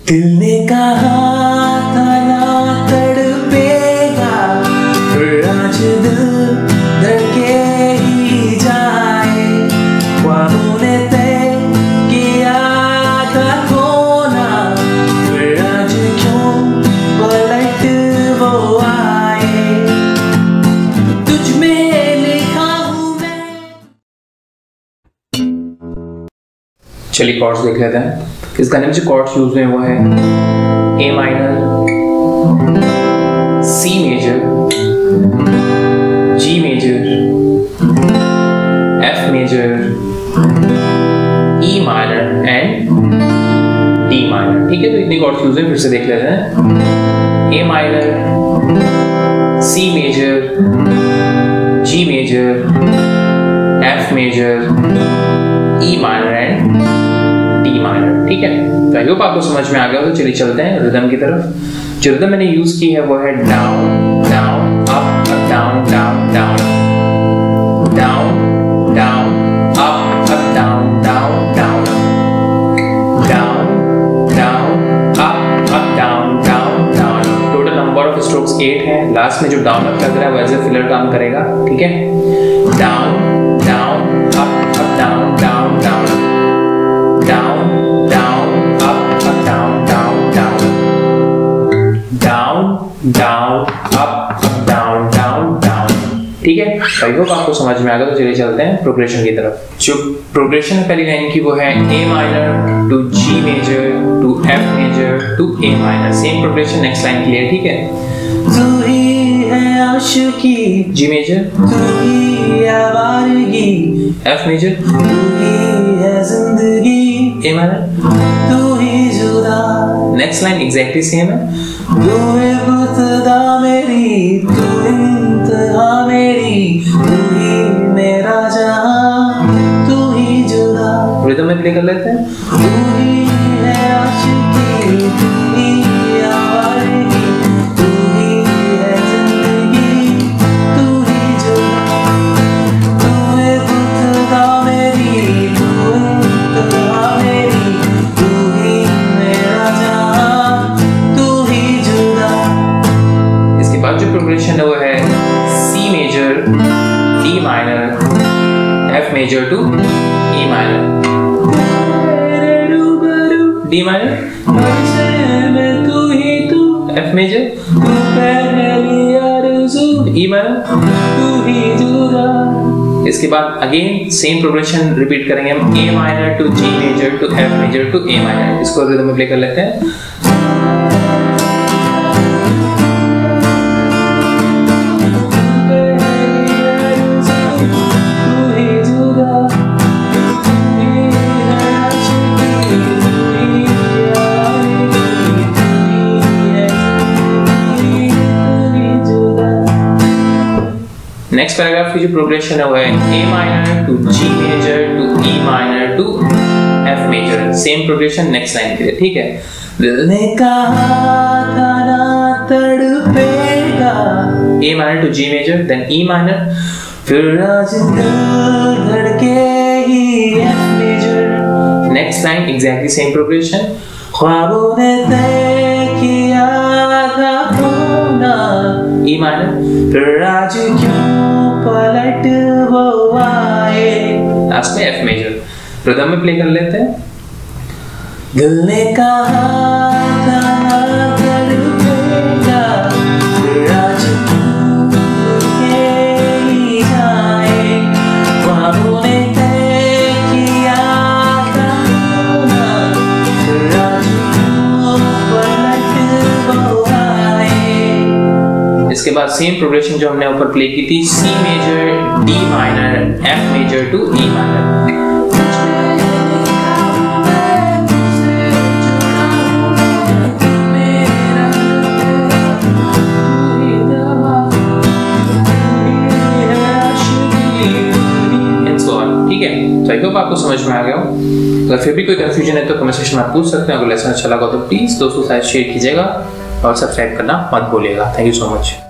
दिल ने कहा था ना तड़पेगा, फिर आज दिल धड़के ही जाए। ख्वाबों ने तय किया था खोना, फिर आज क्यों पलट वो आए। तुझ में लिखा हूँ मैं। चलिए कॉर्ड्स देख लेते हैं। इस गाने में जो कॉर्ड्स यूज हुए वो है A minor, C major, G major, F major, E minor and D minor. ठीक है, तो इतनी कॉर्ड्स यूज हुए, फिर से देख लेते हैं। A minor, C major, G major, F major, E minor and D minor. ठीक है, तो आई होप आपको समझ में आ गया हो। तो चलिए चलते हैं रिदम की तरफ। जो रिदम मैंने यूज की है वो है down down up up down down down down down up up down down down down down up up down down down. Total number of strokes 8 है। लास्ट में जो डाउन अप लग रहा है वो एज ए फिलर काम करेगा। ठीक है, down down up up down down down down down up up down down down down down up up down down down। ठीक है, आई होप आपको समझ में आ गया। तो चलिए चलते हैं प्रोग्रेशन की तरफ। जो प्रोग्रेशन है पहली लाइन की वो है A minor to G major to F major to A minor. Same progression next line clear. ठीक है, तू ही है आशिकी, जी मेजर, तू ही आवारगी, एफ मेजर, तू ही है जिंदगी, ए माइनर, तू ही जुदा। नेक्स्ट लाइन एग्जैक्टली सेम है। तू इब्तिदा मेरी, तू इंतहा मेरी, तू ही मेरा जहां, तू ही जुदा। रिदम में प्ले कर लेते हैं। तू ही है आशिकी, तू ही आवारगी, तू ही है जिंदगी, तू ही जुदा। तू इब्तिदा मेरी, तू इंतहा मेरी, तू ही मेरा जहां, तू ही जुदा। इसके बाद जो प्रोग्रेशन है वो है C major, D minor, F major to E minor, D minor, तू ही तू, एफ मेजर, तू पहली आरज़ू, ई माइनर, तू ही जुदा। इसके बाद अगेन सेम प्रोग्रेशन रिपीट करेंगे हम। A minor to G major to F major to A minor. इसको रिदम में प्ले कर लेते हैं। नेक्स्ट पैराग्राफ की जो प्रोग्रेशन है वो है A minor to G major to E minor to F major. Same progression next line के लिए। ठीक है, दिल ने कहा था ना तड़पेगा, A minor to G major then E minor, फिर आज दिल धड़के ही F major. Next line exactly same progression. ख्वाबों ने तय किया था खोना, ई माइनर, फिर आज क्यों पलट वो आए। लास्ट में एफ मेजर। रिदम में प्ले कर लेते हैं। दिल ने कहा था ना तड़पेगा, फिर आज क्यों धड़के ही जाए। ख्वाबों ने तय किया था खोना, फिर आज क्यों पलट वो आए। इसके बाद सेम प्रोग्रेशन जो हमने ऊपर प्ले की थी, C major, D minor, F major to E minor. ठीक है, तो आई होप आपको समझ में आ गया हो। अगर फिर भी कोई कंफ्यूजन है तो कमेंट सेक्शन में आप पूछ सकते हैं। अगर लेसन अच्छा लगा तो प्लीज दोस्तों के साथ शेयर कीजिएगा और सब्सक्राइब करना मत भूलिएगा। Thank you so much.